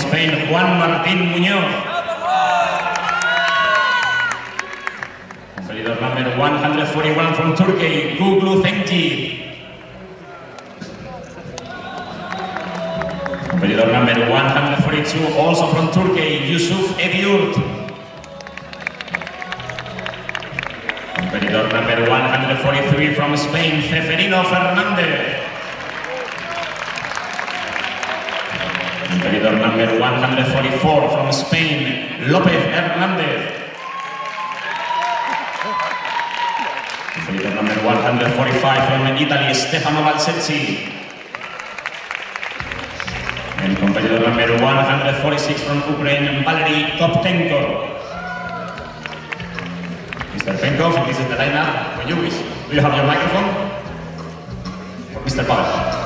Spain, Juan Martín Muñoz. Competitor number 141 from Turkey, Guglu Zengi. Competitor number 142, also from Turkey, Yusuf Ediurt. Competitor number 143 from Spain, Ceferino Fernández. Competitor number 144 from Spain, López Hernández. Competitor number 145 from Italy, Stefano Valsecchi. And competitor number 146 from Ukraine, Valery Koptenko. Mr. Penkov, this is the lineup when you wish. Do you have your microphone? For Mr. Pavel.